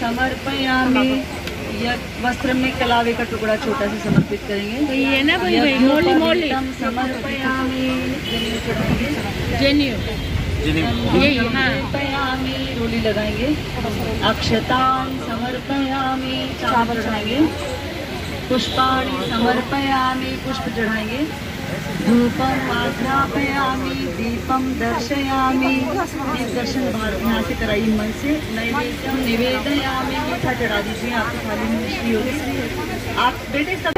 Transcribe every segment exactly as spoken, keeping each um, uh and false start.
समर्पयामि। वस्त्र में कलावे का टुकड़ा छोटा सा समर्पित करेंगे। तो ये ना भाई भाई मोली मोली समर्पयामि। जेन्यू यही हाँ समर्पयामि। रोली लगाएंगे। अक्षतान समर्पयामि। चावल चढ़ाएंगे। पुष्पाणि समर्पयामि। पुष्प चढ़ाएंगे। धूपम आघ्रापयामि। दीपम दर्शयामि। दीप दर्शन बाहर यहाँ से कराइए मन से। नैवेद्यम निवेदयामि। मीठा चढ़ा दीजिए। आपकी थाली में मिष्टी होगी। आप बेटे सब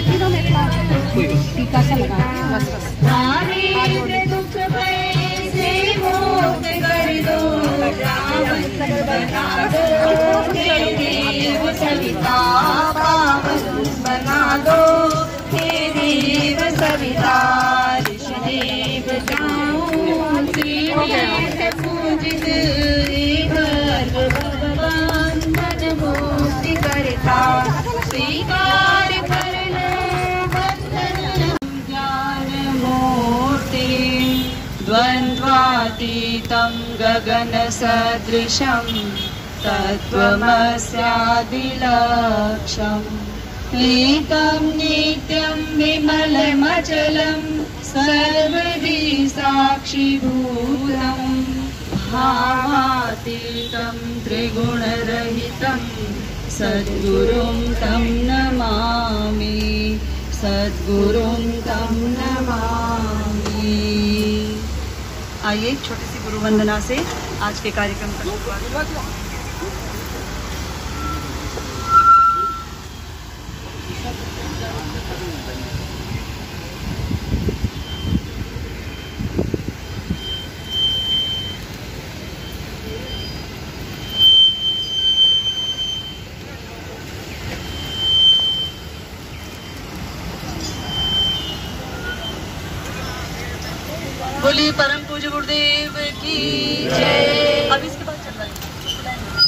टीका सा लगा बस बस। दुख भय से मुक्त कर दो। देव सविता पावन बना दो। हे देव सविता ऋषिदेव जाऊं। पूजित भगवान मन मुक्ति करता। स्वीकार कर लो बंधन ज्ञान मूर्ति। द्वन्द्वातीतं गगन सदृशं तत्त्वमस्यादिलक्ष्यम्। एकं नित्यं विमलमचलं सर्वदि साक्षिभूतं। भावातीतं त्रिगुणरहितं सद्गुरुं तं नमामि। सद्गुरुं तं नमामि। आइए छोटी सी गुरु वंदना से आज के कार्यक्रम का शुरुआत। बोली परम पूज्य गुरुदेव की जय। अब इसके बाद चल रहा है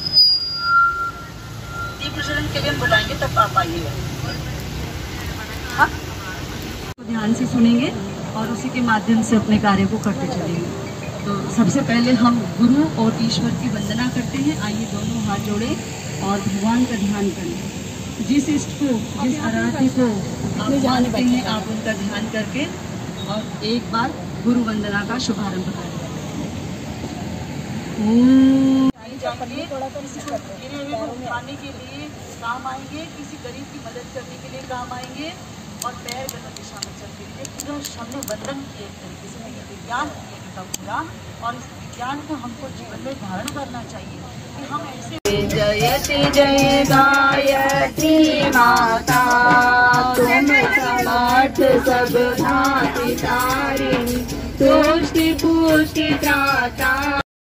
दीप प्रज्वलन के लिए हम बुलाएंगे, तब आप आइएगा। हाँ, ध्यान से सुनेंगे और उसी के माध्यम से अपने कार्य को करते चलेंगे। तो सबसे पहले हम गुरु और ईश्वर की वंदना करते हैं। आइए दोनों हाथ जोड़े और भगवान का ध्यान करें। जिस इष्ट को, जिस आराध्य को आप जानते हैं, आप उनका ध्यान करके और एक बार गुरु वंदना का शुभारंभ करें। खाने के लिए काम आएंगे, किसी गरीब की मदद करने के लिए काम आएंगे और पैर गलत दिशा में चलते हुए पूरा हमने वंदन किए एक तरीके से ये विज्ञान किए का पूरा। और इस विज्ञान को हमको जीवन में धारण करना चाहिए कि हम ऐसे जयति जय गायत्री माता। तुम समर्थ सब भांति तारिणी। तुष्टि पुष्टि त्राता।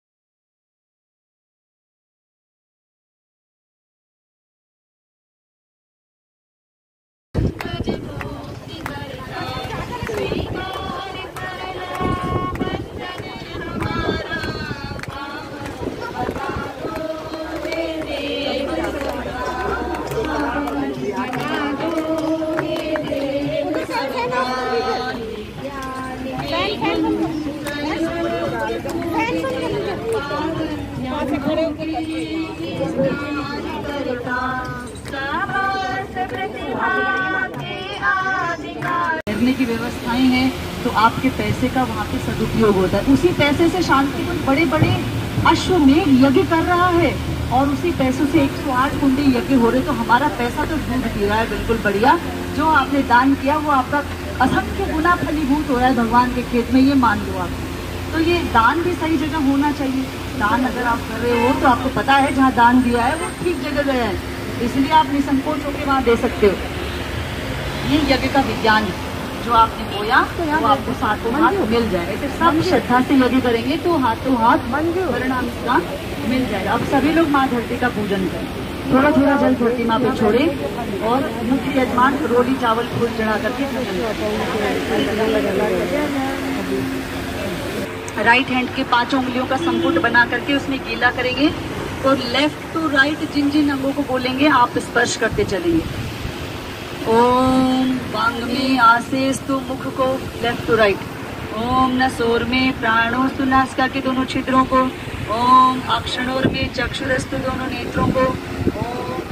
की व्यवस्थाएं हैं तो आपके पैसे का वहाँ पे सदुपयोग होता है। उसी पैसे से शांतिवन बड़े बड़े अश्वमेध यज्ञ कर रहा है और उसी पैसों से एक सौ आठ कुंडी यज्ञ हो रहे। तो हमारा पैसा तो दूध पी रहा है। बिल्कुल बढ़िया। जो आपने दान किया वो आपका असंख्य गुना फलीभूत हो रहा है भगवान के खेत में, ये मान लो आप। तो ये दान भी सही जगह होना चाहिए। दान अगर आप कर रहे हो तो आपको पता है जहाँ दान दिया है वो ठीक जगह गया है, इसलिए आप निसंकोच होकर वहाँ दे सकते हो। ये यज्ञ का विज्ञान है। जो आपने बोया वो आपको सातों हाथ मिल जाए। ऐसे सब श्रद्धा से यज्ञ करेंगे तो हाथों हाथ परिणाम इसका मिल जाएगा। अब सभी लोग माँ धरती का पूजन करें। थोड़ा थोड़ा जल प्रतिमा पे छोड़े और मुख्य यजमान रोली चावल फूल चढ़ा करके राइट हैंड के पांचों उंगलियों का संपुट बना करके उसमें गीला करेंगे और लेफ्ट टू राइट जिन जिन अंगों को बोलेंगे आप स्पर्श करते चलेंगे। ओम वांग में आसेस्तु मुख को लेफ्ट टू राइट। ओम नसोर में प्राणोस्तु नासिका के दोनों छिद्रों को। ओम अक्षणोर में चक्षुरस्तु दोनों नेत्रों को।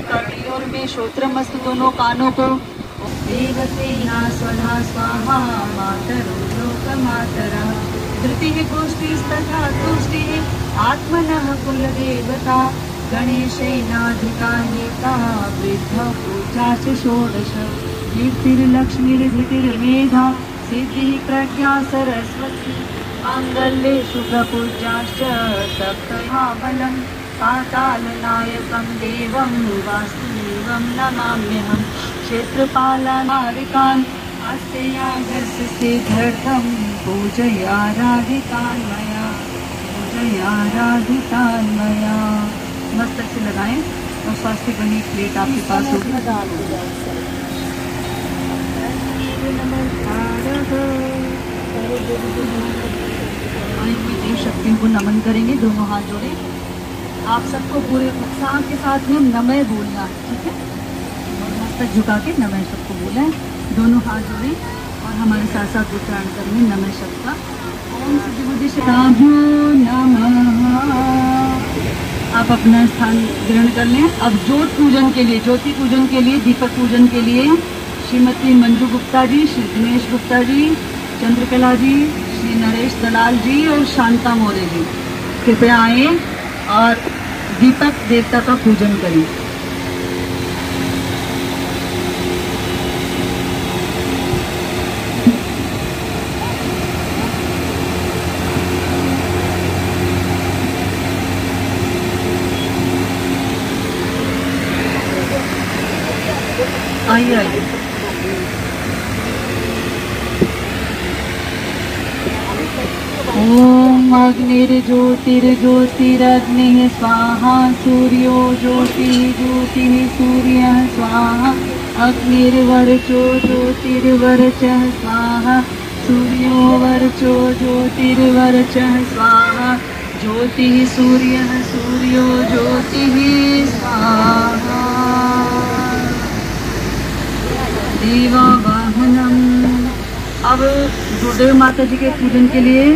कटियोर में श्रोत्र मस्त दोनों कानों को। देवसेना स्वधा स्वाहा मातरो लोक मातरा धृतिः पुष्टिस्तथा तुष्टिः आत्मनः कुलदेवता गणेशेनाधिकान्येता वृद्ध पूजा च षोडश कीर्तिर्लक्ष्मीर्धृतिर्मेधा सिद्धिः प्रज्ञा सरस्वती माङ्गल्ये शुभपूजाश्च सप्तमहाबलं पातालनायकं देवं वासुदेवं नमाम्यहं क्षेत्रपालनारिकान् आस्तेयागस्य सिद्ध्यर्थं पूजयाराधितान् मया पूजयाराधितान् मया। मस्तक से लगाएं और स्वास्थ्य बनी प्लेट आपके पास होगी। देव शक्तियों को नमन करेंगे, दोनों हाथ जोड़े। आप सबको पूरे उत्साह के साथ में नमः बोलना है, ठीक है? और मस्तक झुका के नमः सबको बोला है, दोनों हाथ जोड़े और हमारे साथ साथ उच्चारण करेंगे नमः शब्द का। ओम सिद्धि सिद्धाभ्यो नमः। आप अपना स्थान ग्रहण कर लें। अब ज्योत पूजन के लिए, ज्योति पूजन के लिए, दीपक पूजन के लिए श्रीमती मंजू गुप्ता जी, श्री दिनेश गुप्ता जी, चंद्रकला जी, श्री नरेश दलाल जी और शांता मौर्य जी कृपया आए और दीपक देवता का पूजन करें। आइए आइए। ओम अग्निर्ज्योतिर्ज्योतिरग्निः स्वाहा सूर्यो ज्योतिः ज्योतिः सूर्यः स्वाहा अग्निर्वर्चो ज्योतिर्वर्चः स्वाहा सूर्यो वर्चो ज्योतिर्वर्चः स्वाहा ज्योतिः सूर्यः सूर्यो ज्योतिः स्वाहा देवावाहनम। अब गुरुदेव माता जी के पूजन के लिए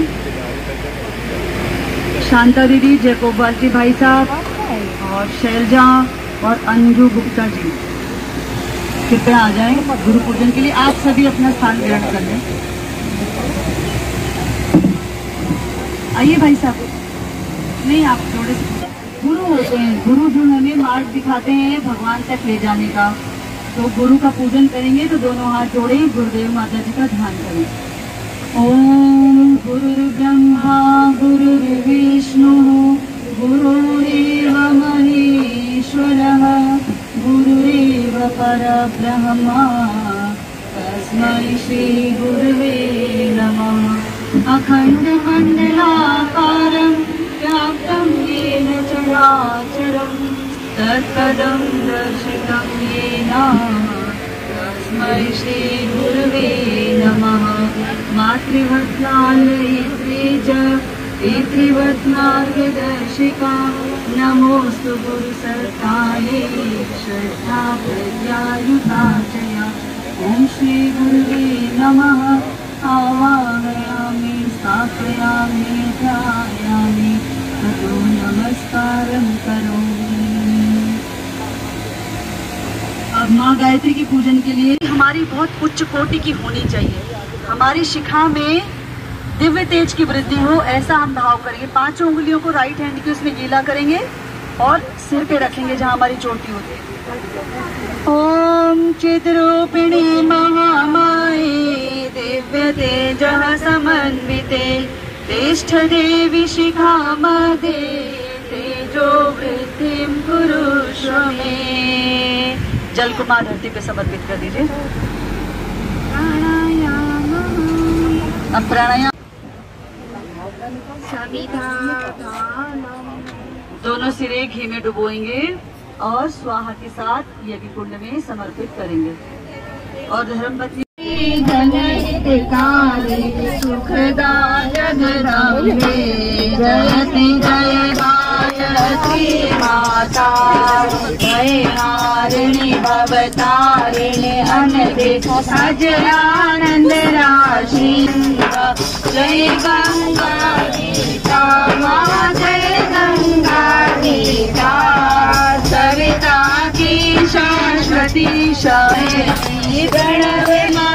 शांता दीदी, जयकोबाल जी भाई साहब और शैलजा और अंजू गुप्ता जी कृपया आ जाएं गुरु पूजन के लिए। आप सभी अपना स्थान ग्रहण कर लें। आइए भाई साहब। नहीं, आप थोड़े से गुरु होते हैं, गुरु जो हमें मार्ग दिखाते हैं भगवान तक ले जाने का। तो गुरु का पूजन करेंगे तो दोनों हाथ जोड़े गुरुदेव माता जी का ध्यान करें। ओम गुरुर्ब्रह्मा गुरुर्विष्णु गुरुरेव महेश्वरः गुरुरेव परब्रह्मा तस्मै श्री गुरुवे नमः। अखण्डमण्डलाकारं व्याप्तं येन चराचरं तत्पदं दर्शितं येन तस्मै श्री गुरुवे नमः। मातृवत्लालयित्री च पितृवत्मार्गदर्शिका नमोऽस्तु गुरुसत्तायै श्रद्धा प्रज्ञायुता च या। ॐ श्री गुरुवे नमः। आवाहयामि स्थापयामि ध्यायामि ततो नमस्कारं करोमि। अब माँ गायत्री की पूजन के लिए हमारी बहुत उच्च कोटि की होनी चाहिए। हमारी शिखा में दिव्य तेज की वृद्धि हो, ऐसा हम भाव करेंगे। पांचों उंगलियों को राइट हैंड की उसमें गीला करेंगे और सिर पे रखेंगे जहाँ हमारी चोटी होती है। ओम चिद्रूपिणी महामाये दिव्य तेजः समन्विते तिष्ठ देवी शिखा मध्ये तेजो वृद्धिं कुरुष्व मे। जल को माँ धरती पे समर्पित कर दीजिए। प्राणायाम। अब प्राणायाम दोनों सिरे घी में डुबोएंगे और स्वाहा के साथ यज्ञ कुंड में समर्पित करेंगे। और धर्मपत्नी सुखदा जगदम्बे जयति जय गायत्री माता जय हारिणी भवतारिणी अनघे अजरानंद राशि जय गंगा गीता माँ जय गंगा गीता सविता की जगदीशाय प्रणव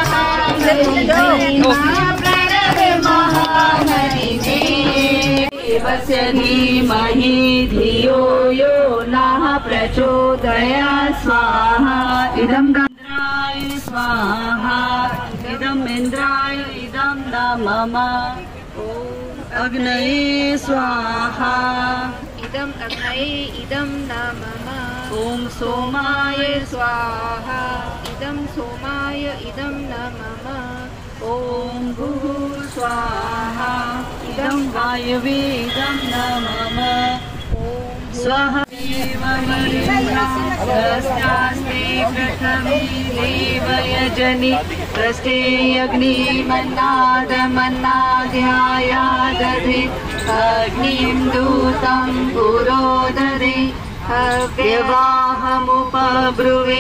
प्रणव महामहिमे देवस्य धीमहि धियो यो नः प्रचोदयात् स्वाहा इदं गन्धराय स्वाहा इदं इन्द्राय इदं न मम अग्नये स्वाहा इदं अग्नये इदं न मम ॐ सोमाय स्वाहा इदं सोमाय इदं न मम ॐ भूः स्वाहा इदं वायवे इदं न मम स्वाहा देवस्ते प्रथमे देवयजनि प्रस्ते अग्निमन्नादमन्नाध्यायादधि अग्निं दूतं पुरोदरे व्यवाहमुपब्रुवे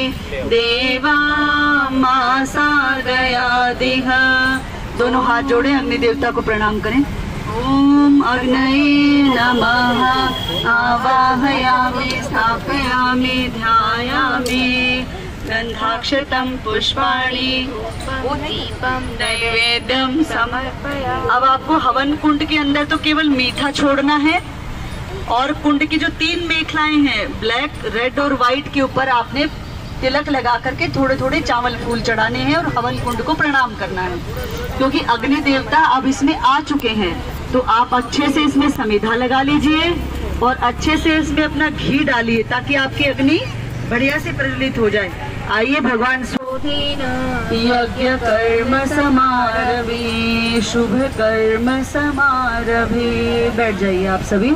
देवामासादयादिह। दोनों हाथ जोड़े अग्नि देवता को प्रणाम करें। ओम अग्नये नमः आवाहयामि स्थापयामि ध्यायामि गंधाक्षतं पुष्पाणि दीपं नैवेद्यं समर्पयामि। अब आपको हवन कुंड के अंदर तो केवल मीठा छोड़ना है और कुंड की जो तीन मेखलाएं हैं ब्लैक रेड और व्हाइट के ऊपर आपने तिलक लगा करके थोड़े थोड़े चावल फूल चढ़ाने हैं और हवन कुंड को प्रणाम करना है, क्योंकि अग्नि देवता अब इसमें आ चुके हैं। तो आप अच्छे से इसमें समिधा लगा लीजिए और अच्छे से इसमें अपना घी डालिए ताकि आपकी अग्नि बढ़िया से प्रज्वलित हो जाए। आइए भगवान यज्ञ कर्म समारभे शुभ कर्म समारभे। बैठ जाइए आप सभी।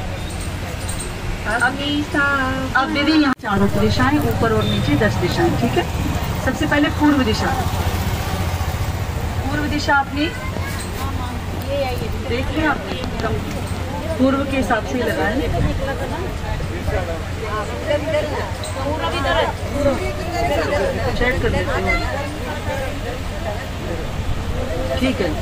अब दीदी यहाँ चारों दिशाएं ऊपर और नीचे दस दिशाएं, ठीक है। सबसे पहले पूर्व दिशा। पूर्व दिशा आपने देख लिया, आपने पूर्व के हिसाब से लगाए। चेक कर लेते हैं, ठीक है।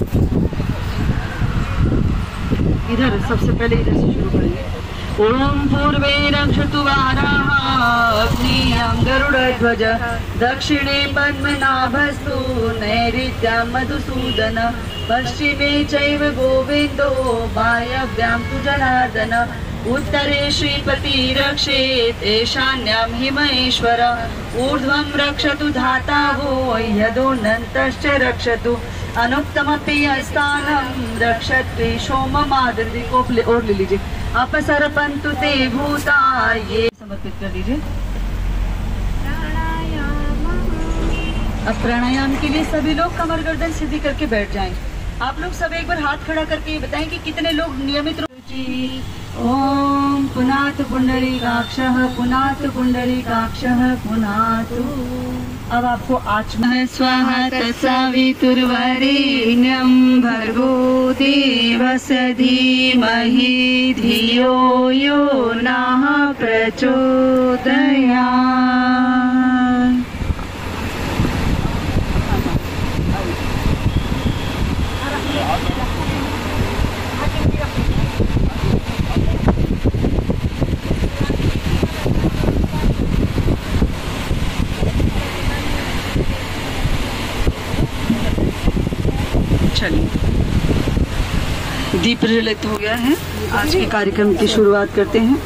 इधर सबसे पहले इधर से शुरू करेंगे। ओम पूर्वे रक्षतु वाराः अग्नियं गरुडध्वज दक्षिणे पद्मनाभस्तु नैऋत्यां मधुसूदन पश्चिमे चैव गोविन्दो वायव्यां तु जनार्दन उत्तरे श्रीपति रक्षेत् ईशान्यां हिमहेश्वर ऊर्ध्वं रक्षतु धाता वो यदोन्नतश्च रक्षतु अनुक्तमपि स्थानं रक्षत्वे सोममादृति को और ले लीजिए। अपसर्पन्तु ते भूता ये समर्पित कर दीजिए। अब प्राणायाम के लिए सभी लोग कमर गर्दन सीधी करके बैठ जाएं। आप लोग सब एक बार हाथ खड़ा करके ये बताएं कि कितने लोग नियमित रूप से ओम पुनातु पुंडरीकाक्षः पुनातु पुंडरीकाक्षः पुनातु। अब आपको आचमन है। स्वाहा तत्सवितुर्वरेण्यं भर्गो देवस्य धीमहि धियो यो नः प्रचोदयात्। चलिए, दीप प्रज्वलित हो गया है। आज के कार्यक्रम की शुरुआत करते हैं।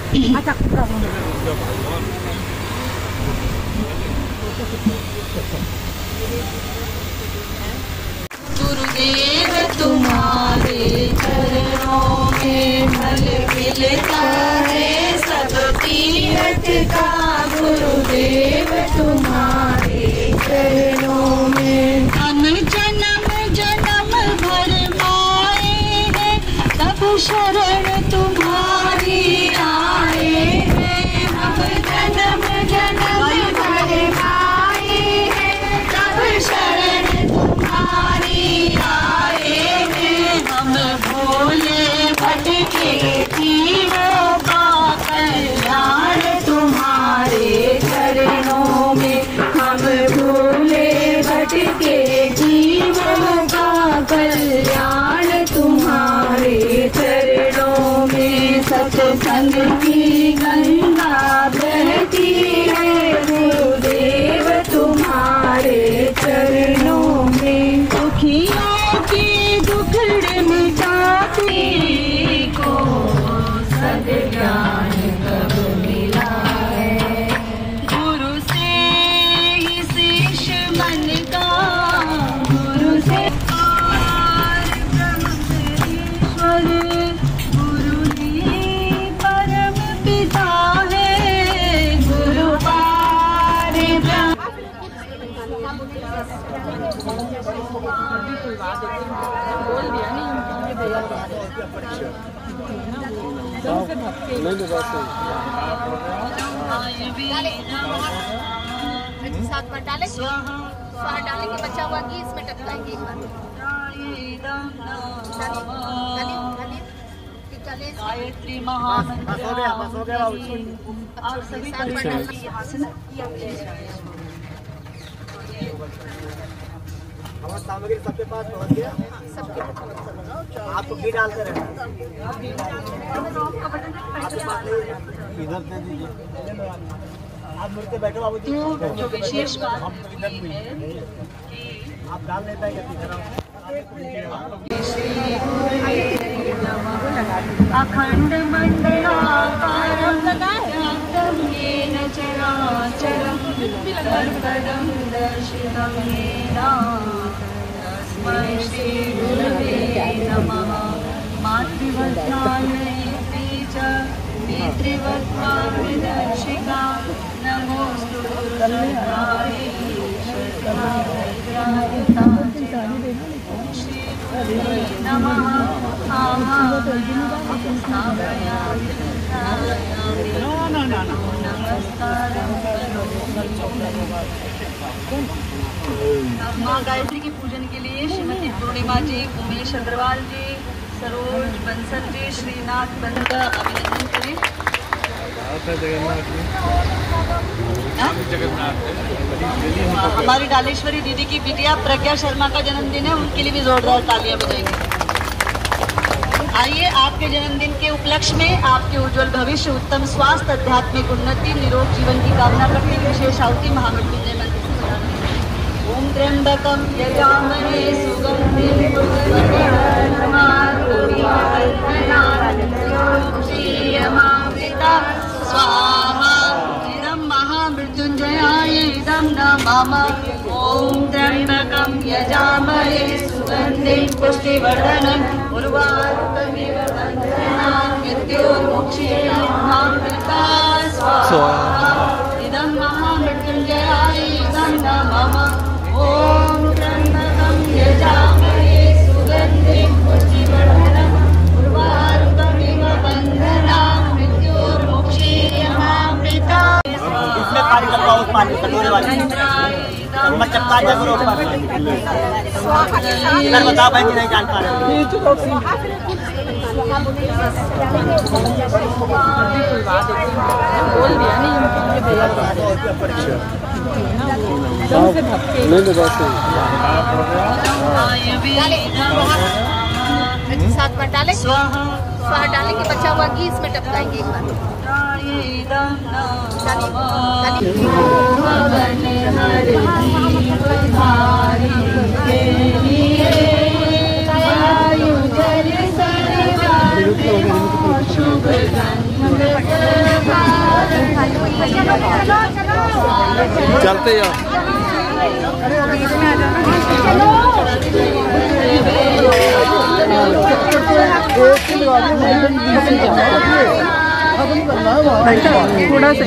गुरुदेव तुम्हारे चरणों में फल मिलता है सब तीरथ का। गुरुदेव तुम्हारे चरणों में हम जन्म जन्म भर पाए हैं, तब शरण तुम्हारी आए हैं। हम जन्म जन्म भर पाए हैं, तब शरण तुम्हारी आए हैं। हम भोले भटके जीवों का कल्याण तुम्हारे चरणों में। साथ में डालेंगे, स्वाहा डालेंगे, बचा हुआ घी इसमें टपकाएंगे एक बार। गायत्री महामंत्र आप सभी यहाँ से ना हमारा सामग्री सबके पास पहुँच गया। आपको घी डालते रहना। इधर दे दीजिए। आप मुड़के बैठो बाबू जी। जो विशेष बात आप डाल नहीं पाएंगे अखंड मंडलाकारं व्याप्तं येन चराचरं तत्पदं दर्शितं येन तस्मै श्रीगुरवे नमः। मातृवत्सायते च पितृवत्साविदर्शिका नमोऽस्तु दुर्गायै नमः। माँ गायत्री के पूजन के लिए श्रीमती पूर्णिमा जी, उमेश अग्रवाल जी, सरोज बंसल जी, श्रीनाथ बंसल का अभिनंदन करें। हमारी डालेश्वरी दीदी की बिटिया प्रज्ञा शर्मा का जन्मदिन है, उनके लिए भी जोरदार तालियां बजाएंगे। आइए आपके जन्मदिन के उपलक्ष्य में आपके उज्जवल भविष्य, उत्तम स्वास्थ्य, आध्यात्मिक उन्नति, निरोग जीवन की कामना करते हुए विशेष आहुति महामृत्युंजय मंत्र से मिलाते हैं। ओम त्र्यंबकम यजामहे सुगंधिं पुष्टिवर्धनम् स्वाहा। इदं महामृत्युंजयाय इदं नमः। ओम त्र्यंबकं यजामहे सुगंधिं पुष्टिवर्धनम् उर्वारुकमिव बन्धनात् मृत्योर्मुक्षीयमामृतात् स्वाहा। इदं महामृत्युंजयाय इदं नमः। ओम त्र्यंबकं यजामहे सुगंधिं पुष्टिवर्धनम् उर्वारुकमिव बन्धनात् मृत्योर्मुक्षीयमामृतात् इधर बताओ भाई नहीं जान पा रहे। साथ में डालेंगे, स्वाहा डालेंगे, बचा हुआ घी इसमें टपकाएंगे एक बार। चलते हो थोड़ा सा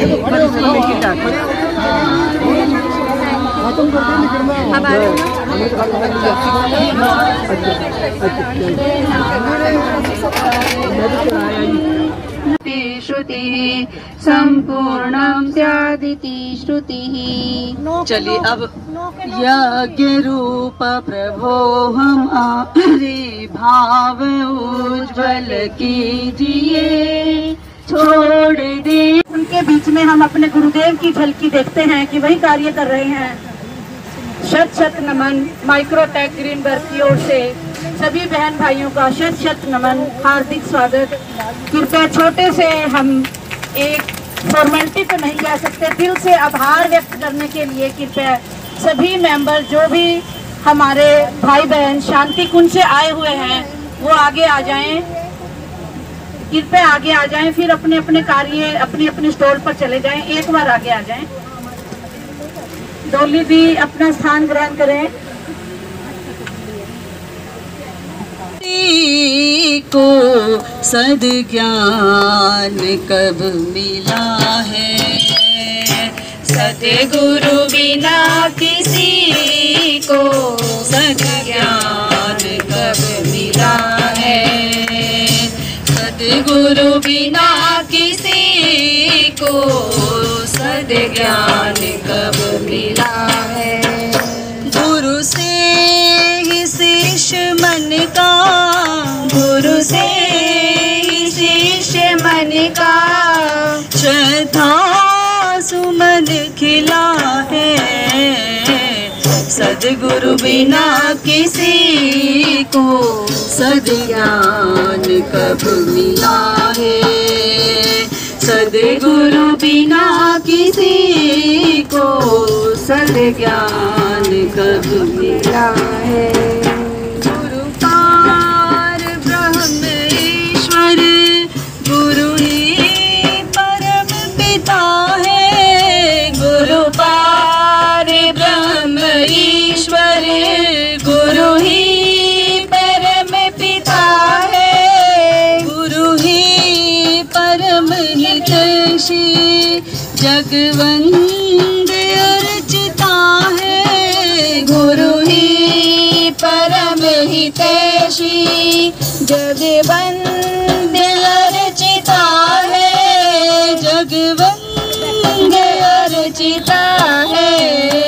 श्रुतिः संपूर्णं स्यादिति श्रुतिः। चलिए अब यज्ञ रूप प्रभो हम आरे भाव उज्ज्वल कीजिए छोड़ दे। उनके बीच में हम अपने गुरुदेव की झलकी देखते हैं कि वही कार्य कर रहे हैं। शत शत नमन माइक्रोटेक ग्रीनबर्ग की ओर से सभी बहन भाइयों का शत शत नमन, हार्दिक स्वागत। कृपया छोटे से हम एक फॉर्मेलिटी तो नहीं कह सकते, दिल से आभार व्यक्त करने के लिए कृपया सभी मेंबर जो भी हमारे भाई बहन शांति कुंज से आए हुए हैं वो आगे आ जाएं, कृपया आगे आ जाएं, फिर अपने अपने कार्य अपने अपने स्टॉल पर चले जाएं। एक बार आगे आ जाएं। डोली भी अपना स्थान ग्रहण करें। को सद्ज्ञान कब मिला है, सतगुरु बिना किसी को सद्ज्ञान कब मिला है। सतगुरु बिना किसी को सद्ज्ञान कब मिला है। गुरु से ही शिष्य मन का, गुरु से ही शिष्य मन का श्रद्धा सुमन खिला है। सद्गुरु बिना किसी को सद्ज्ञान कब मिला है। सद्गुरु बिना किसी को सद्ज्ञान कब मिला है। गुरु पार ब्रह्म ईश्वर, गुरु ही परम पिता है। गुरु पार ब्रह्म ईश्वर, गुरु ही परम पिता है। गुरु ही परम हितैषी, जगवंद अर्चिता है। गुरु ही परम हितैषी, जगवंद अर्चिता है। जगवंद अर्चिता है।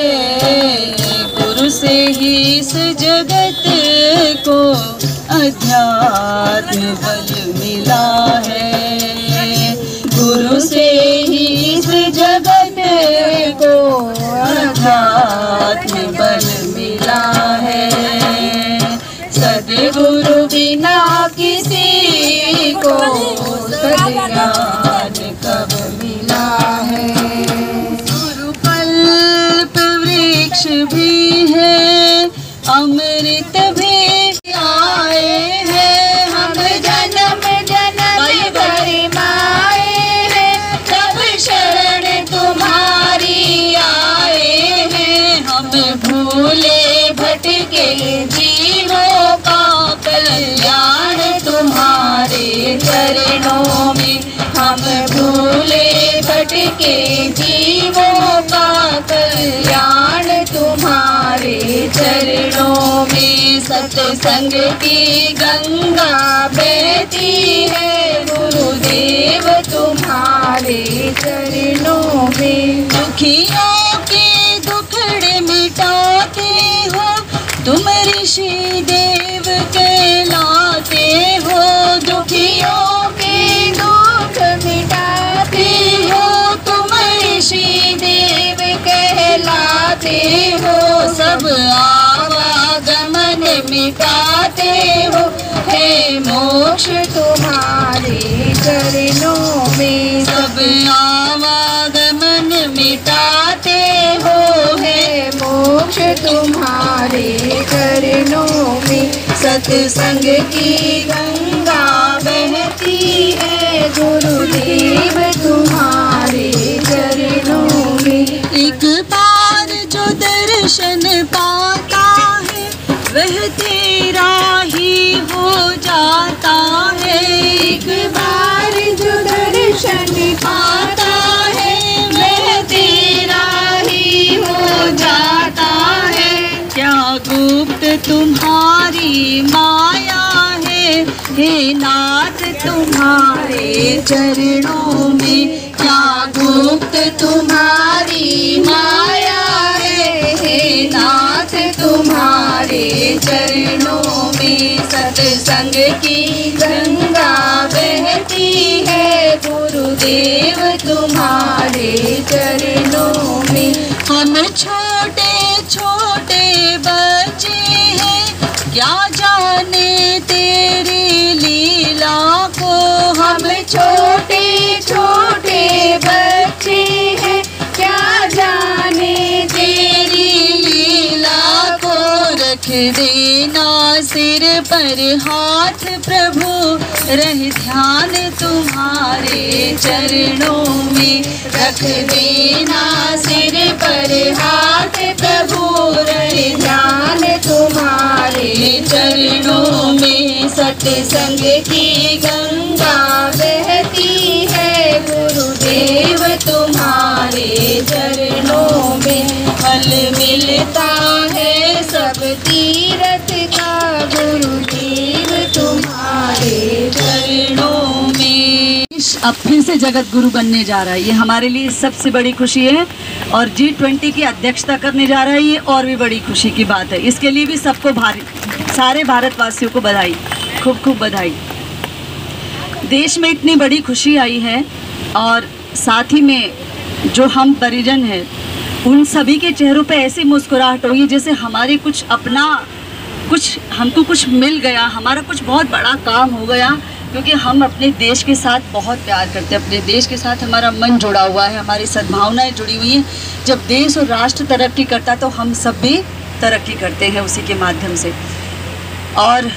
गुरु से ही इस जगत को अध्यात्म बल मिला है। गुरु से ही इस जगत को अध्यात्म बल मिला है। सद्गुरु बिना किसी को सद्ज्ञान कब मिला है। गुरु कल्प वृक्ष भी है, अमृत भी आए हैं। हम जन्म जन्म भर माए हैं, तब शरण तुम्हारी आए हैं। हम भूले भटके जीवों का कल्याण तुम्हारे चरणों में। हम भूले भटके जीवों का कल्याण तुम्हारे चरणों में। सत्संग की गंगा बहती है, गुरुदेव तुम्हारे चरणों में। दुखियों के दुखड़े मिटाते हो, तुम ऋषि देव कहलाते हो। दुखियों के दुख मिटाते हो, तुम ऋषि देव कहलाते हो। सब आवागमन मिटाते हो, है मोक्ष तुम्हारे चरणों में। सब आवागमन मिटाते हो, है मोक्ष तुम्हारे चरणों में। सत्संग की गंगा बहती है, गुरुदेव तुम्हारे चरणों में। एक बार जो दर्शन पाता है, वह तेरा ही हो जाता है। एक बार जो दर्शन पाता है, वह तेरा ही हो जाता है। क्या गुप्त तुम्हारी माया है, हे नाथ तुम्हारे चरणों में। क्या गुप्त तुम्हारी माया है, हे नाथ तुम्हारे चरणों में। सत्संग की गंगा बहती है, गुरुदेव तुम्हारे चरणों में। हम छोटे छोटे बच्चे हैं, क्या जाने तेरी लीला को। हम छोटे छोटे बच्चे हैं, क्या जाने तेरी लीला को। रख देना सिर पर हाथ प्रभु, रह ध्यान तुम्हारे चरणों में। रख देना सिर पर हाथ प्रभु, रह ध्यान तुम्हारे चरणों में। सत्संग की गंगा बहती है, गुरुदेव तुम्हारे चरणों मिलता है सब तीरथ का गुरुदेव तुम्हारे चरणों में। अब फिर से जगत गुरु बनने जा रहा है, ये हमारे लिए सबसे बड़ी खुशी है। और जी ट्वेंटी की अध्यक्षता करने जा रहा है, ये और भी बड़ी खुशी की बात है। इसके लिए भी सबको भारत सारे भारतवासियों को बधाई, खूब खूब बधाई। देश में इतनी बड़ी खुशी आई है और साथ ही में जो हम परिजन हैं उन सभी के चेहरों पे ऐसी मुस्कुराहट होगी जैसे हमारे कुछ अपना कुछ हमको कुछ मिल गया, हमारा कुछ बहुत बड़ा काम हो गया। क्योंकि हम अपने देश के साथ बहुत प्यार करते हैं, अपने देश के साथ हमारा मन जुड़ा हुआ है, हमारी सद्भावनाएं जुड़ी हुई हैं। जब देश और राष्ट्र तरक्की करता तो हम सब भी तरक्की करते हैं उसी के माध्यम से। और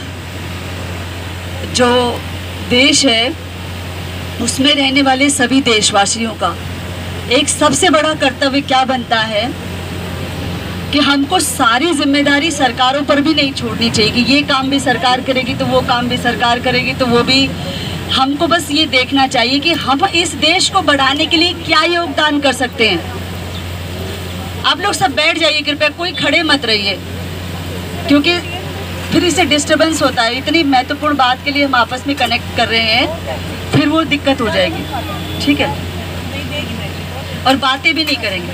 जो देश है उसमें रहने वाले सभी देशवासियों का एक सबसे बड़ा कर्तव्य क्या बनता है कि हमको सारी जिम्मेदारी सरकारों पर भी नहीं छोड़नी चाहिए कि ये काम भी सरकार करेगी तो वो काम भी सरकार करेगी तो वो भी। हमको बस ये देखना चाहिए कि हम इस देश को बढ़ाने के लिए क्या योगदान कर सकते हैं। आप लोग सब बैठ जाइए कृपया, कोई खड़े मत रहिए क्योंकि फिर इससे डिस्टरबेंस होता है। इतनी महत्वपूर्ण बात के लिए हम आपस में कनेक्ट कर रहे हैं, फिर वो दिक्कत हो जाएगी, ठीक है, और बातें भी नहीं करेंगे।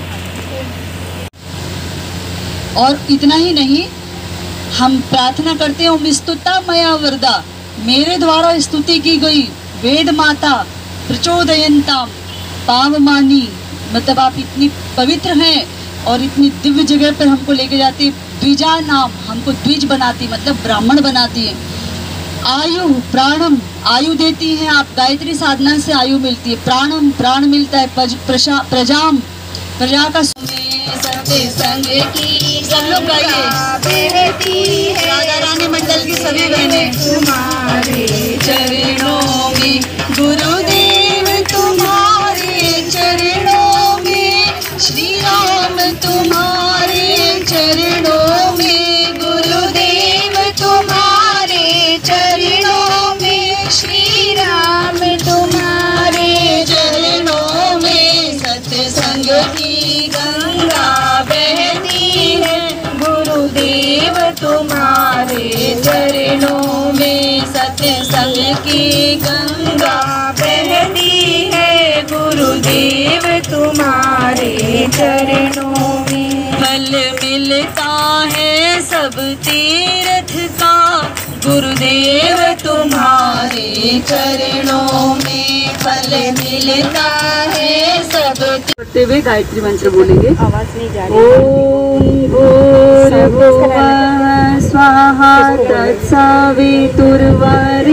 और इतना ही नहीं, हम प्रार्थना करते हैं ओम स्तुता मया वरदा, मेरे द्वारा स्तुति की गई वेद माता प्रचोदयंताम पावमानी, मतलब आप इतनी पवित्र हैं और इतनी दिव्य जगह पर हमको लेके जाती। द्विजा नाम, हमको द्विज बनाती मतलब ब्राह्मण बनाती है। आयु प्राणम, आयु देती हैं आप, गायत्री साधना से आयु मिलती है। प्राणम, प्राण मिलता है। प्रजा, प्रजाम, प्रजा का सत्संग की सब लोग गाइए। राधा रानी मंडल की सभी बहनें तुम्हारे चरणों में, गुरुदेव तुम्हारे चरणों में, श्री राम तुम्हारे चरणों में, गुरुदेव तुम्हारे चरणों में, श्री राम तुम्हारे चरणों में। सत्संग की गंगा बहती है, गुरुदेव तुम्हारे चरणों में। सत्संग की गंगा बहती है, गुरुदेव तुम्हारे चरणों में। फल मिलता है सब तीर्थ का, गुरुदेव तुम्हारे चरणों में। फल मिलता है सब। करते हुए गायत्री मंत्र बोलेंगे। आवाज नहीं जा रही। ओम भूर्भुवः स्वाहा तत्सवितुर्वरेण्यं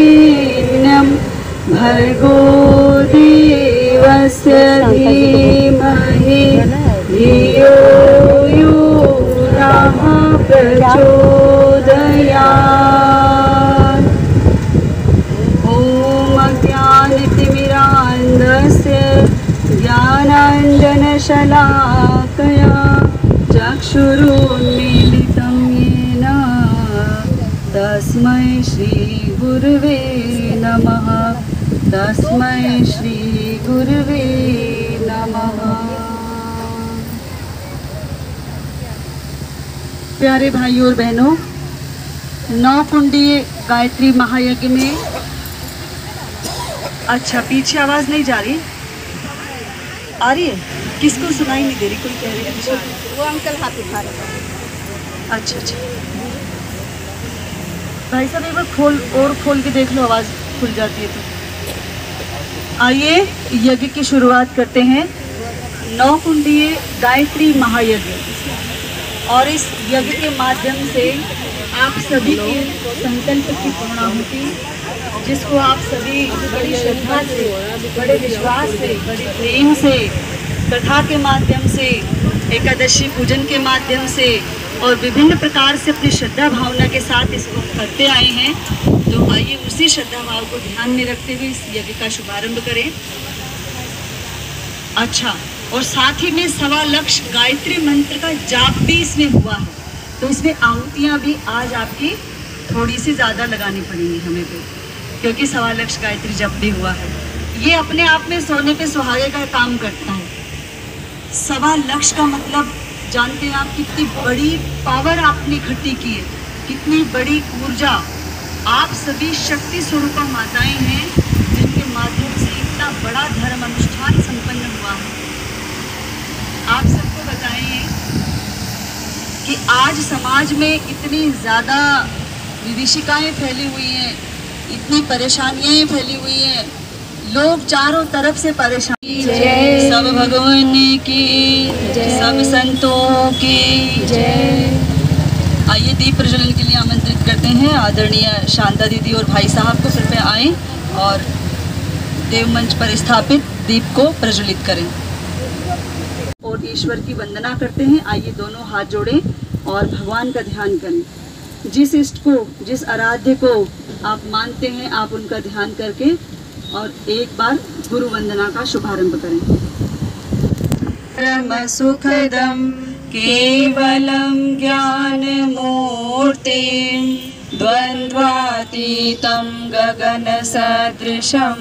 भर्गो देवस्य धीमहि धियो यो नः प्रचोदयात्। ॐ अज्ञानतिमिरान्धस्य ज्ञानाञ्जनशलाकया चक्षुरुन्मीलितं येन तस्मै श्री गुरुवे नमः। तस्मै श्री गुरुवे नमः। प्यारे भाइयों और बहनों, नौ कुंडीय गायत्री महायज्ञ में, अच्छा पीछे आवाज नहीं जा रही, आ रही है? किसको सुनाई नहीं दे रही? कोई कह रही है वो अंकल हाथ उठा रहे हैं। अच्छा अच्छा भाई साहब एक बार खोल और खोल के देख लो, आवाज खुल जाती है तो। आइए यज्ञ की शुरुआत करते हैं। नौ कुंडीय गायत्री महायज्ञ, और इस यज्ञ के माध्यम से आप सभी के संकल्प की पूर्णाहुति, जिसको आप सभी बड़ी श्रद्धा से, बड़े विश्वास से, बड़े प्रेम से, कथा के माध्यम से, एकादशी पूजन के माध्यम से और विभिन्न प्रकार से अपनी श्रद्धा भावना के साथ इसको करते आए हैं। तो आइए उसी श्रद्धा भाव को ध्यान में रखते हुए इस यज्ञ का शुभारंभ करें। अच्छा, और साथ ही में सवा लक्ष गायत्री मंत्र का जाप भी इसमें हुआ है, तो इसमें आहुतियाँ भी आज आपकी थोड़ी सी ज़्यादा लगानी पड़ेंगी हमें भी, क्योंकि सवा लक्ष गायत्री जप भी हुआ है। ये अपने आप में सोने पे सुहागे का काम करता है। सवा लक्ष का मतलब जानते हैं आप कितनी बड़ी पावर आपने इकट्ठी की है, कितनी बड़ी ऊर्जा। आप सभी शक्ति स्वरूपा माताएं हैं जिनके माध्यम से इतना बड़ा धर्म अनुष्ठान संपन्न हुआ है। आप सबको बताएं कि आज समाज में इतनी ज़्यादा विभीषिकाएं फैली हुई हैं, इतनी परेशानियां फैली हुई हैं, लोग चारों तरफ से परेशान। सब भगवान की, सब संतों की जय। आइए दीप प्रज्वलन के लिए आमंत्रित करते हैं आदरणीय शांता दीदी और भाई साहब को। कृपया आएं और देव मंच पर स्थापित दीप को प्रज्वलित करें और ईश्वर की वंदना करते हैं। आइए दोनों हाथ जोड़ें और भगवान का ध्यान करें। जिस इष्ट को, जिस आराध्य को आप मानते हैं, आप उनका ध्यान करके और एक बार गुरु वंदना का शुभारंभ करें। परम सुखदम केवलम ज्ञान मूर्तिं द्वंद्वातीतं गगन सदृशं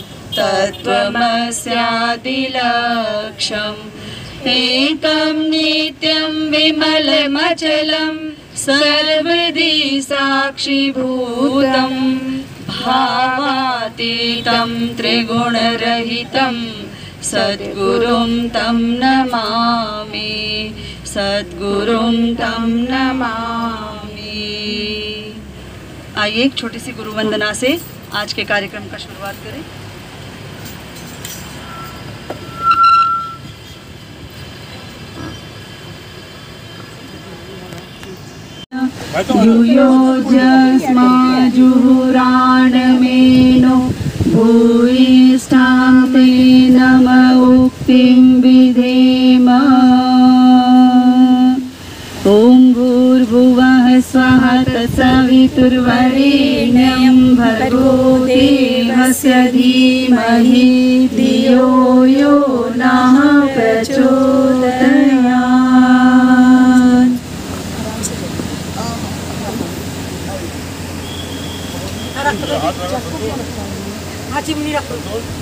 तत्त्वमस्यादिलक्ष्यम् एकं नित्यं विमलमचलं सर्वदि साक्षिभूतं भावातीतं त्रिगुणरहितं सद्गुरुं तं नमामि, सद्गुरुं तं नमामि। आइए एक छोटी सी गुरु वंदना से आज के कार्यक्रम का शुरुआत करें। यूयोजस्माजुहुराणमेनो भूयिष्ठां ते नम उक्तिं विधेम। ॐ भूर्भुवः स्वः तत्सवितुर्वरेण्यं भर्गो देवस्य धीमहि धियो यो नः प्रचोदयात्। हाँ चिमनी रखो।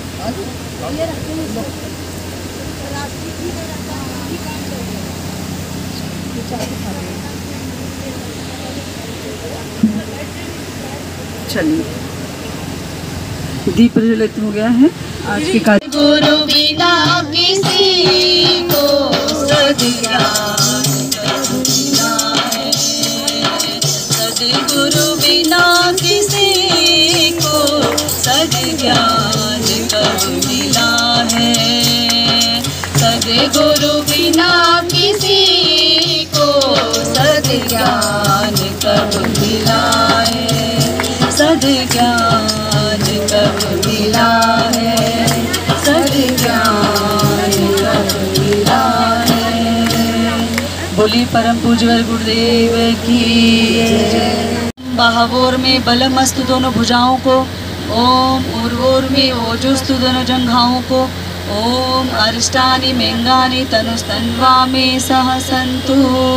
चलिए दीप प्रज्वलित हो गया है। आज के कार्य गुरु बिना किसी को सद्ज्ञान मिला है, सद्गुरु बिना किसी को सद्ज्ञान कब मिला है, सद्गुरु बिना किसी को सद्ज्ञान कब मिला है, सद्ज्ञान कब मिला है, सद्ज्ञान कब मिला है। बोली परम पूज्य गुरुदेव की जय। बाहवोर में बलमस्तु दोनों भुजाओं को, ओम उर्वोर में ओजुस्तु दोनों जंघाओं को, ओम अरिष्टानि मेंगानि तनुस्तन्वा में सहसंतु।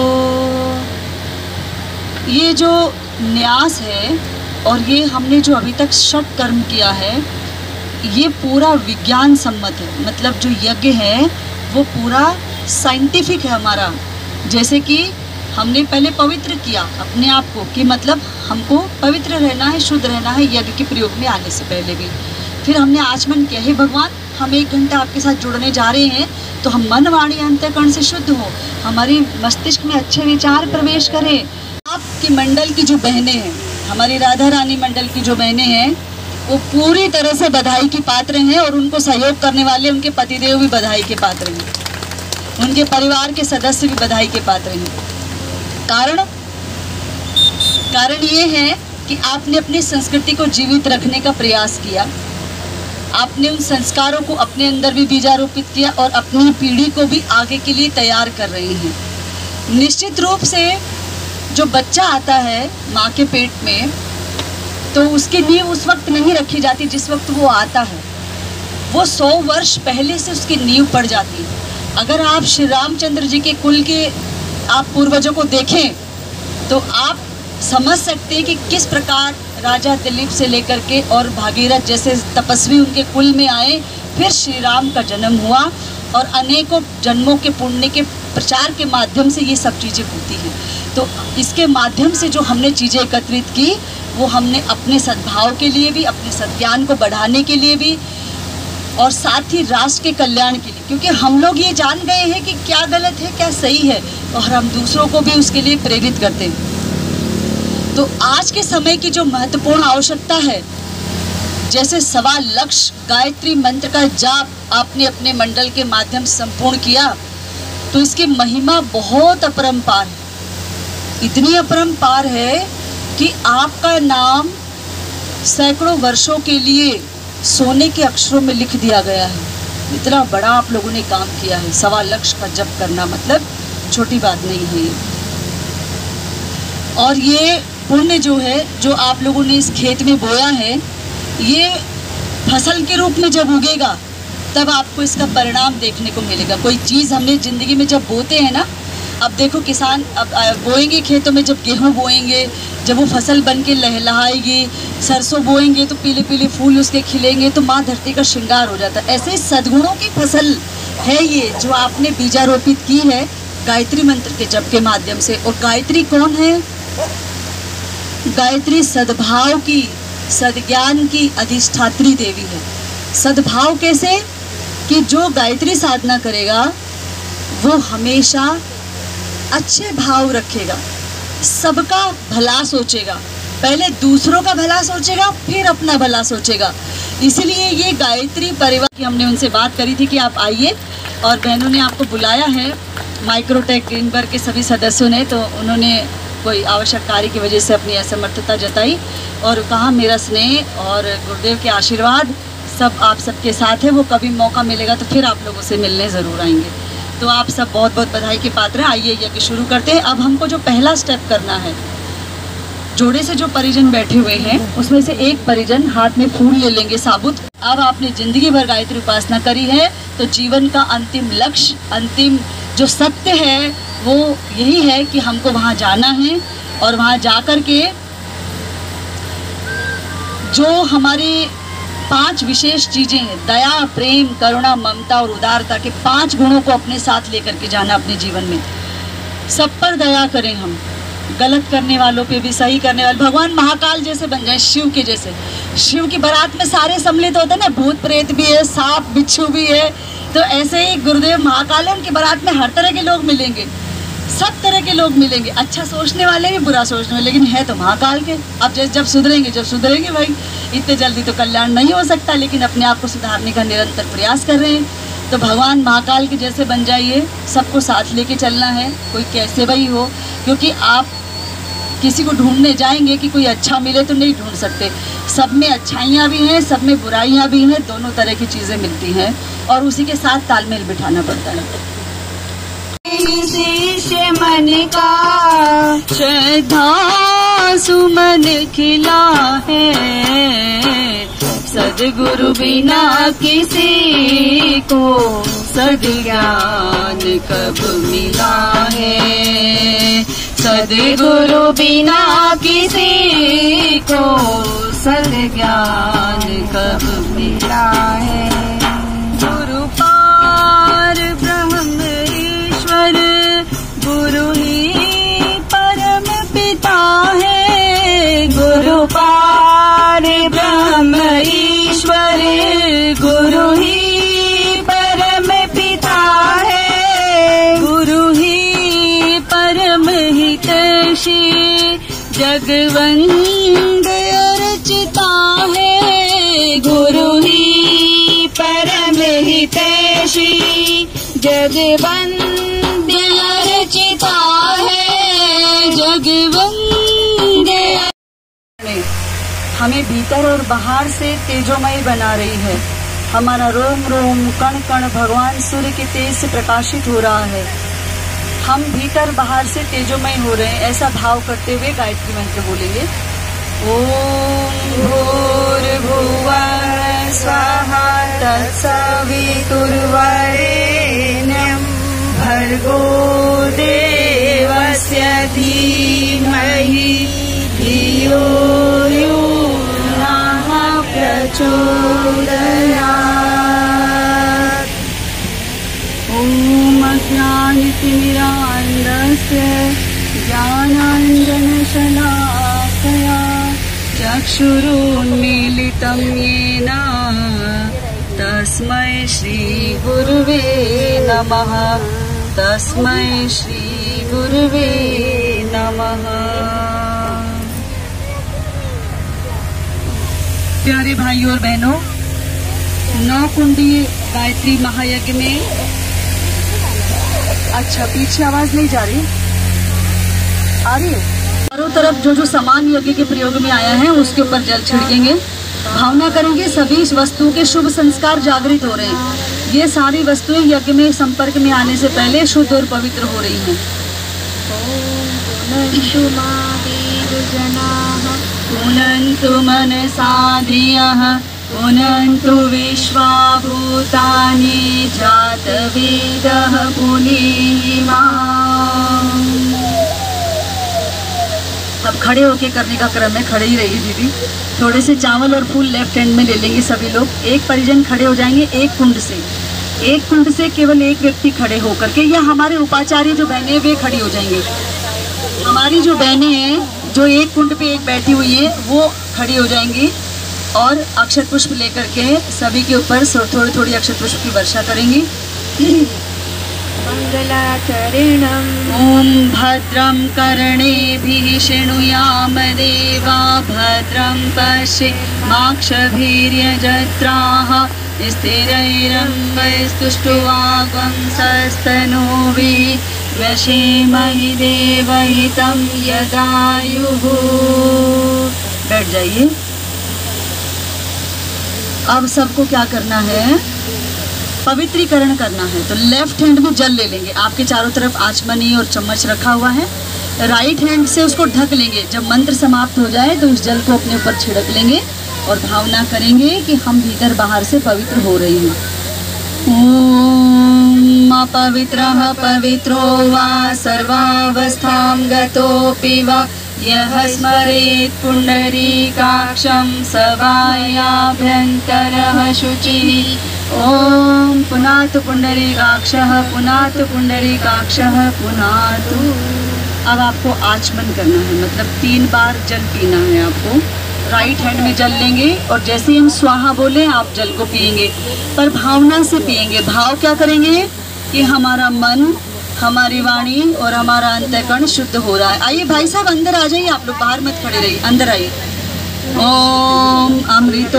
ये जो न्यास है और ये हमने जो अभी तक षट कर्म किया है, ये पूरा विज्ञान सम्मत है। मतलब जो यज्ञ है वो पूरा साइंटिफिक है हमारा। जैसे कि हमने पहले पवित्र किया अपने आप को, कि मतलब हमको पवित्र रहना है, शुद्ध रहना है यज्ञ के प्रयोग में आने से पहले भी। फिर हमने आचमन किया, हे भगवान हम एक घंटा आपके साथ जुड़ने जा रहे हैं तो हम मन वाणी अंतःकरण से शुद्ध हो, हमारी मस्तिष्क में अच्छे विचार प्रवेश करें। आपकी मंडल की जो बहनें हैं, हमारी राधा रानी मंडल की जो बहनें हैं, वो पूरी तरह से बधाई की पात्र हैं और उनको सहयोग करने वाले उनके पतिदेव भी बधाई के पात्र हैं, उनके परिवार के सदस्य भी बधाई के पात्र हैं। कारण कारण ये है कि आपने अपनी संस्कृति को जीवित रखने का प्रयास किया, आपने उन संस्कारों को अपने अंदर भी बीजारोपित किया और अपनी पीढ़ी को भी आगे के लिए तैयार कर रहे हैं। निश्चित रूप से जो बच्चा आता है माँ के पेट में, तो उसकी नींव उस वक्त नहीं रखी जाती जिस वक्त वो आता है, वो सौ वर्ष पहले से उसकी नींव पड़ जाती है। अगर आप श्री रामचंद्र जी के कुल के आप पूर्वजों को देखें तो आप समझ सकते हैं कि किस प्रकार राजा दिलीप से लेकर के और भागीरथ जैसे तपस्वी उनके कुल में आए, फिर श्री राम का जन्म हुआ और अनेकों जन्मों के पुण्य के प्रचार के माध्यम से ये सब चीज़ें होती हैं। तो इसके माध्यम से जो हमने चीज़ें एकत्रित की वो हमने अपने सद्भाव के लिए भी, अपने सद्ज्ञान को बढ़ाने के लिए भी, और साथ ही राष्ट्र के कल्याण के लिए, क्योंकि हम लोग ये जान गए हैं कि क्या गलत है क्या सही है, और हम दूसरों को भी उसके लिए प्रेरित करते हैं। तो आज के समय की जो महत्वपूर्ण आवश्यकता है, जैसे सवा लक्ष गायत्री मंत्र का जाप आपने अपने मंडल के माध्यम से संपूर्ण किया, तो इसकी महिमा बहुत अपरंपार है। इतनी अपरंपार है कि आपका नाम सैकड़ों वर्षों के लिए सोने के अक्षरों में लिख दिया गया है। इतना बड़ा आप लोगों ने काम किया है। सवा लक्ष का जप करना मतलब छोटी बात नहीं है ये। और ये पुण्य जो है, जो आप लोगों ने इस खेत में बोया है, ये फसल के रूप में जब उगेगा तब आपको इसका परिणाम देखने को मिलेगा। कोई चीज़ हमने ज़िंदगी में जब बोते हैं ना, अब देखो किसान अब बोएंगे खेतों में, जब गेहूं बोएंगे, जब वो फसल बन के लहलहाएगी, सरसों बोएंगे तो पीले पीले फूल उसके खिलेंगे, तो माँ धरती का श्रृंगार हो जाता है। ऐसे ही सद्गुणों की फसल है ये जो आपने बीजारोपित की है गायत्री मंत्र के जप के माध्यम से। और गायत्री कौन है? गायत्री सद्भाव की, सद्ज्ञान की अधिष्ठात्री देवी है। सद्भाव कैसे? कि जो गायत्री साधना करेगा वो हमेशा अच्छे भाव रखेगा, सबका भला सोचेगा, पहले दूसरों का भला सोचेगा फिर अपना भला सोचेगा। इसलिए ये गायत्री परिवार की हमने उनसे बात करी थी कि आप आइए, और बहनों ने आपको बुलाया है, माइक्रोटेक ग्रीनबर्ग के सभी सदस्यों ने। तो उन्होंने कोई आवश्यक कार्य की वजह से अपनी असमर्थता जताई और कहा मेरा स्नेह और गुरुदेव के आशीर्वाद सब आप सबके साथ है। वो कभी मौका मिलेगा तो फिर आप लोगों से मिलने ज़रूर आएंगे। तो आप सब बहुत बहुत बधाई के पात्र हैं। आइए यज्ञ शुरू करते हैं। अब हमको जो पहला स्टेप करना है, जोड़े से जो परिजन बैठे हुए हैं उसमें से एक परिजन हाथ में फूल ले लेंगे साबुत। अब आपने जिंदगी भर गायत्री उपासना करी है, तो जीवन का अंतिम लक्ष्य, अंतिम जो सत्य है वो यही है कि हमको वहाँ जाना है, और वहाँ जा कर के जो हमारे पांच विशेष चीजें हैं, दया, प्रेम, करुणा, ममता और उदारता के पांच गुणों को अपने साथ लेकर के जाना अपने जीवन में। सब पर दया करें हम, गलत करने वालों पे भी, सही करने वाले, भगवान महाकाल जैसे बन जाए, शिव के जैसे। शिव की बारात में सारे सम्मिलित होते हैं ना, भूत प्रेत भी है, सांप बिच्छू भी है। तो ऐसे ही गुरुदेव महाकाल है, उनकी बारात में हर तरह के लोग मिलेंगे, सब तरह के लोग मिलेंगे, अच्छा सोचने वाले भी, बुरा सोचने वाले, लेकिन है तो महाकाल के। अब जब जब सुधरेंगे जब सुधरेंगे भाई, इतने जल्दी तो कल्याण नहीं हो सकता, लेकिन अपने आप को सुधारने का निरंतर प्रयास कर रहे हैं। तो भगवान महाकाल के जैसे बन जाइए, सबको साथ लेके चलना है, कोई कैसे भी हो, क्योंकि आप किसी को ढूंढने जाएंगे कि कोई अच्छा मिले तो नहीं ढूंढ सकते। सब में अच्छाइयाँ भी हैं, सब में बुराइयाँ भी हैं, दोनों तरह की चीज़ें मिलती हैं, और उसी के साथ तालमेल बिठाना पड़ता है। शिष्य मन का श्रद्धा सुमन खिला है, सद्गुरु बिना किसी को सद्ज्ञान कब मिला है, सद्गुरु बिना किसी को सद्ज्ञान कब मिला है। गुरु पार ब्रह्म ईश्वर, गुरु ही परम पिता है, गुरु पार ब्रह्म ईश्वर, गुरु ही परम पिता है, गुरु ही परम हितैषी, जगवंद अर्चिता है, गुरु ही परम हितैषी, जगवंद अर्चिता है, जगवंद। हमें भीतर और बाहर से तेजोमय बना रही है। हमारा रोम रोम कण कण भगवान सूर्य के तेज से प्रकाशित हो रहा है। हम भीतर बाहर से तेजोमय हो रहे हैं, ऐसा भाव करते हुए गायत्री मंत्र बोलेंगे। ओम भूर्भुवः स्वाहा तत्सवितुर्वरेण्यं भर्गो देवस्य धीमहि धियो यो नः प्रचोदयात्। ओम अज्ञानित ज्योतिरानन्दस्य ज्ञानाञ्जनशलाकया चक्षुरुन्मीलितं येन तस्मै श्रीगुरुवे नमः। तस्मै श्रीगुरुवे नमः। प्यारे भाइयों और बहनों, नौ कुंडी गायत्री महायज्ञ में, अच्छा पीछे आवाज नहीं जा रही, आ रही है? चारों तरफ जो जो सामान यज्ञ के प्रयोग में आया है उसके ऊपर जल छिड़केंगे, भावना करेंगे सभी इस वस्तु के शुभ संस्कार जागृत हो रहे हैं। ये सारी वस्तुएं यज्ञ में संपर्क में आने से पहले शुद्ध और पवित्र हो रही हैं। पुनन्तु मनसा धियः पुनन्तु विश्वा भूतानि जातवेदः पुनीमाम्। अब खड़े होके करने का क्रम है, खड़े ही रहिए दीदी। थोड़े से चावल और फूल लेफ्ट हैंड में ले लेंगे सभी लोग। एक परिजन खड़े हो जाएंगे एक कुंड से, एक कुंड से केवल एक व्यक्ति खड़े होकर के, या हमारे उपाचार्य जो बहनें वे खड़ी हो जाएंगे। हमारी जो बहनें हैं जो एक कुंड पे एक बैठी हुई है वो खड़ी हो जाएंगी और अक्षत पुष्प लेकर के सभी के ऊपर थोड़ी थोड़ी अक्षत पुष्प की वर्षा करेंगी। मंगलाचरणम् ओम भद्रं कर्णेभिः शृणुयाम देवा भद्रं पश्येमाक्षभिर्यजत्राः स्थिरैरङ्गैस्तुष्टुवागुंसस्तनूभिः व्यशेमहि देवहितं यदायुः। बैठ जाइए। अब सबको क्या करना है? पवित्रीकरण करना है। तो लेफ्ट हैंड में जल ले लेंगे, आपके चारों तरफ आचमनी और चम्मच रखा हुआ है। राइट हैंड से उसको ढक लेंगे। जब मंत्र समाप्त हो जाए तो उस जल को अपने ऊपर छिड़क लेंगे और भावना करेंगे कि हम भीतर बाहर से पवित्र हो रहे हैं। ओम अपवित्रः पवित्रो वा सर्वावस्थां गतोऽपि वा यः स्मरेत् पुण्डरीकाक्षं स वायाभ्यन्तरः शुचिः। ओम पुनातु पुण्डरीकाक्षः पुनातु पुण्डरीकाक्षः पुनातु। अब आपको आचमन करना है, मतलब तीन बार जल पीना है आपको। राइट हैंड में जल लेंगे और जैसे ही हम स्वाहा बोले आप जल को पिएंगे, पर भावना से पिएंगे। भाव क्या करेंगे कि हमारा मन, हमारी वाणी और हमारा अंतःकरण शुद्ध हो रहा है। आइए भाई साहब अंदर आ जाइए, आप लोग बाहर मत खड़े रहिए, अंदर आइए। ओम अमृतो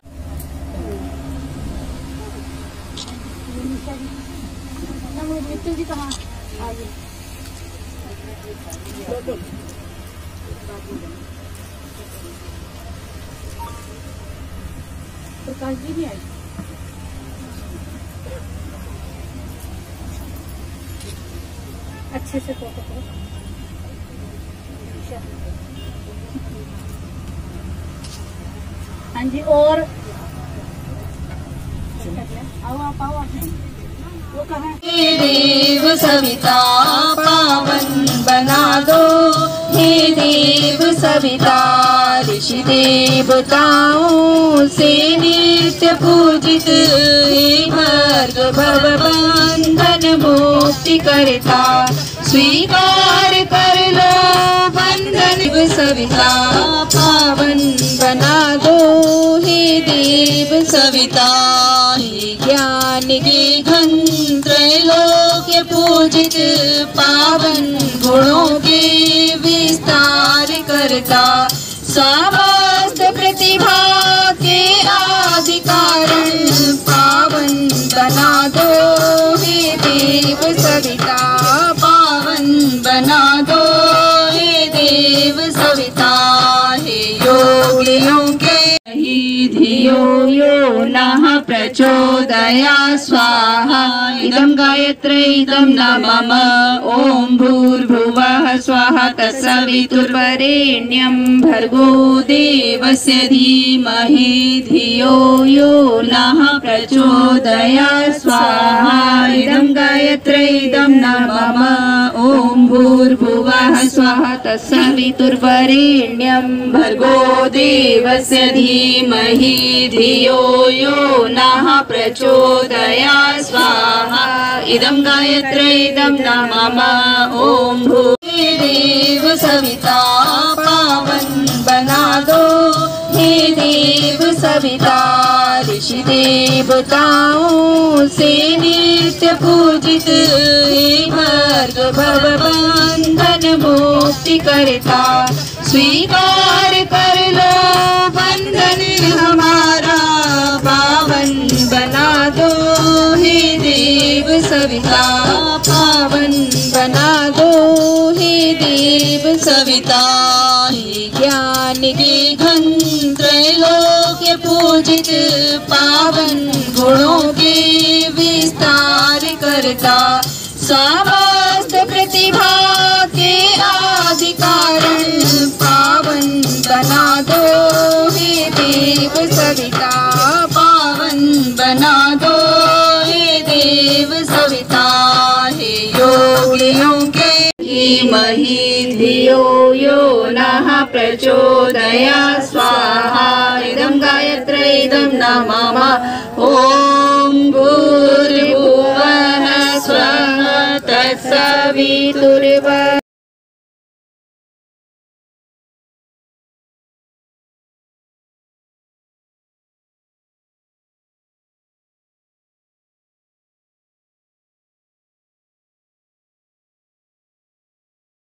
प्रकाश जी भी आए। अच्छे से फोटो करो। हाँ जी, और आओ आप आओ आप वो कहाँ? देव सविता पावन बना दो, हे देव सविता ऋषि देवताओं से नित्य पूजित, हे भर्ग भव बंधन मुक्ति करता, स्वीकार कर लो बंधन। देव सविता पावन बना दो, हे देव सविता हे ज्ञान के घन त्रैलोक्य पूजित, पावन गुणों के विस्तार करता, समस्त प्रतिभा के आदि कारण, पावन बना दो हे देव सविता पावन बना दो, हे देव सविता हे योगियों के धियो यो नः प्रचोदया स्वाहा। इदं गायत्री इदं न मम। ओम भूर्भुवः स्वाहा तत्सवितुर्वरेण्यं भर्गो देवस्य धीमहि धियो यो नः प्रचोदयात् स्वाहा। इदं गायत्री इदं न मम। ओम भूर्भुवः स्वाहा तत्सवितुर्वरेण्यं भर्गो देवस्य धीमहि धियो यो नः प्रचोदयात् स्वाहा इदं गायत्री इदं न मम ओम भूमि देव सविता पावन बना दो हे देव सविता ऋषि देवताओं से नित्य पूजित हे भर्ग भव बंधन मुक्ति करता स्वीकार कर लो बंधन हमारा पावन बना दो हे देव सविता पावन बना दो हे देव सविता हे ज्ञान के घन त्रैलोक्य पूजित पावन गुणों के विस्तार करता समस्त प्रतिभा के आदि कारण पावन बना दो हे देव सविता पावन बना दो हे देव सविता हे योगियों के धीमहि धियो यो नः प्रचोदयात् स्वाहा इदं गायत्री इदं न मम ओम भूर्भुवः स्वः तत्सवितुर्वरेण्यं